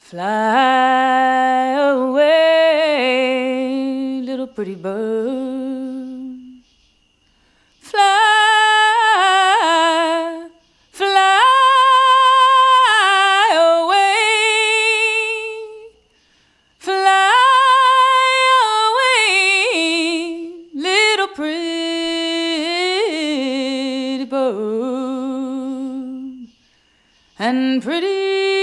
Fly away, little pretty bird. Fly, fly away. Fly away, little pretty bird. And pretty